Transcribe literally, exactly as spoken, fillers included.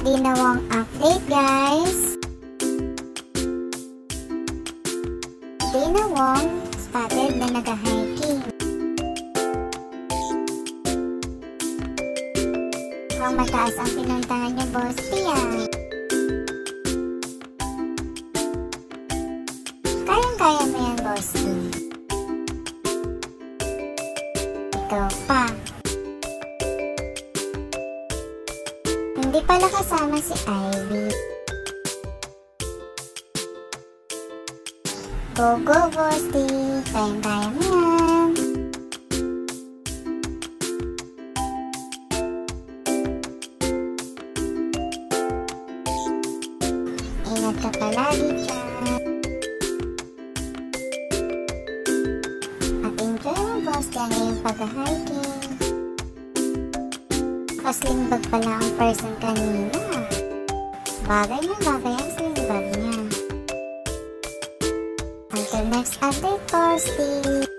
Dina Wong update, guys. Dina Wong spotted na nag-hiking. Kung mataas ang pinuntahan niyo, Boss Tia. Kayang-kaya mo yan, Boss Tia. Ikaw pa. Hindi pala kasama si Ivy. Go, go, Boss Tia. Kayang-kaya mo yan. Ingat ka palagi dyan. At enjoy mo, Boss Tia, ngayong pag-hiking. Sling bag pala ang person kanina. Bagay na bagay ang sling bag niya. Until next update, Boss Tia.